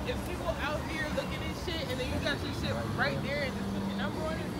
if people out here looking at shit and then you got your shit right there and just put your number on it,